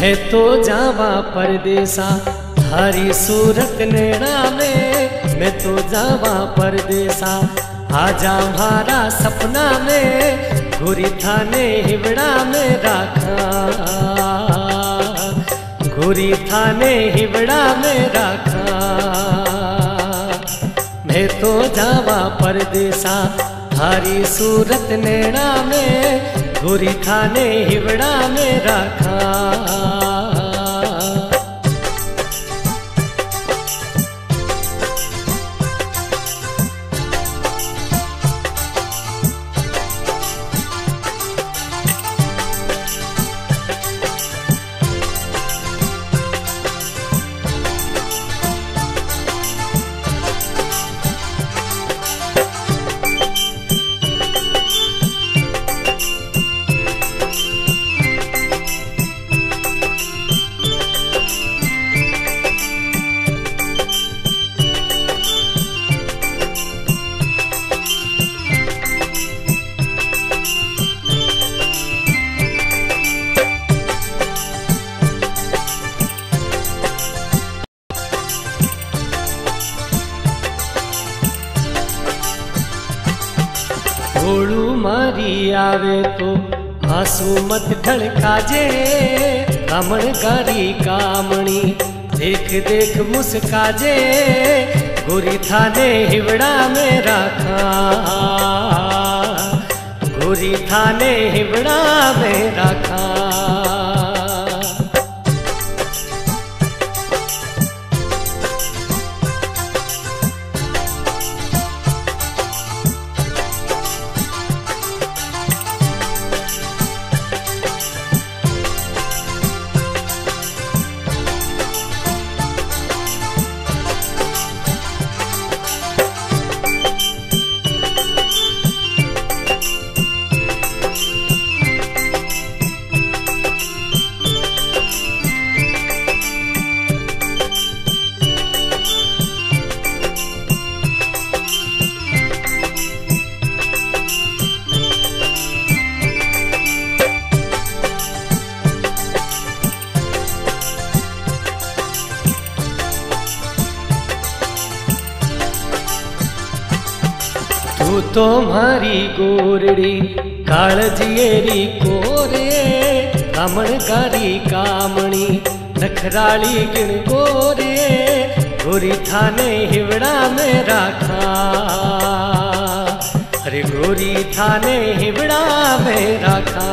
मैं तो जावा परदेसा थारी सूरत नैना में, मैं तो जावा परदेसा आजा म्हारा सपना में, गोरी थाने हिवड़ा में राखा, गोरी थाने हिवड़ा में राखा। मैं तो जावा परदेसा थारी सूरत नैना में, गोरी थाने हिवड़ा में राखा। घोड़ू मारी आवे तो आंसू मत ढलकाजे, कामण गारी कामणी देख देख मुस्काजे, गोरी थाने हिवड़ा में राखा, गोरी थाने हिवड़ा में राखा। तू तो मारी गोरड़ी कालजिएरी कोरे, कामण गारी कामणी नखराली गिण गोरे, गोरी थाने हिवड़ा में राखा, अरे गोरी थाने हिवड़ा में राखा।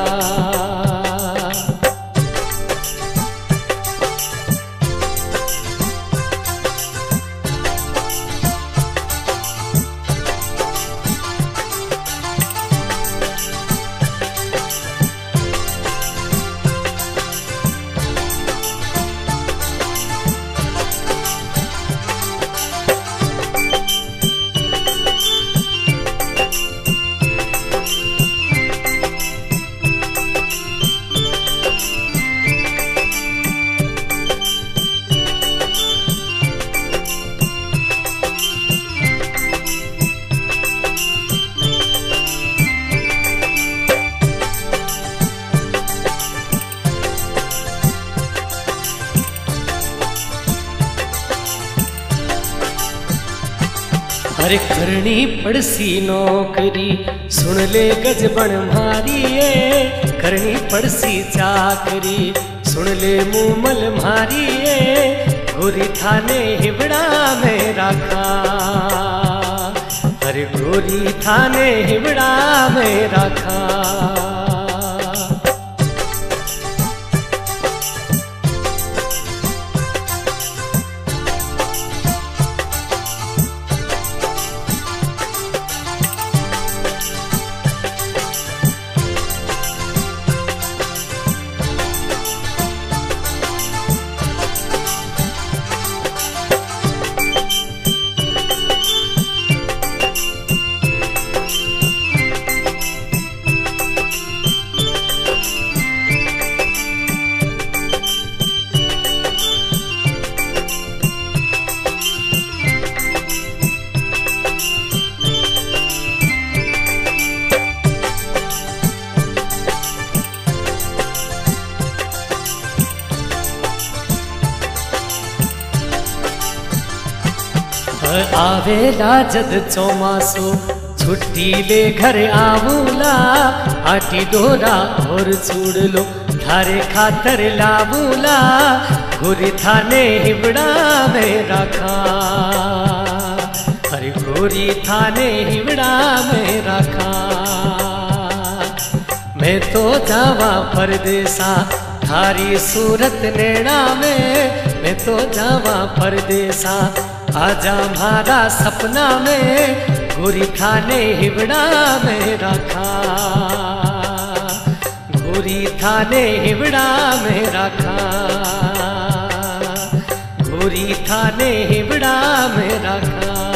अरे करनी पड़सी नौकरी सुन ले गजबन मारिए, करनी पड़सी चाकरी सुन ले मुमल मारिए, गोरी थाने हिवड़ा में राखा, अरे गोरी थाने हिवड़ा में राखा। आवेला जद चौमासो छुट्टी ले घर आवूला आटी डोरा और चूड़ लो थारे खातर लावूला गोरी थाने हिबड़ा में रखा अरे गोरी थाने हिबड़ा में रखा मैं तो जावा परदेसा थारी सूरत नैना में मैं तो जावा परदेसा आजा मारा सपना में गोरी थाने हिबड़ा में रखा गोरी थाने हिबड़ा में रखा गोरी थाने हिबड़ा में रखा।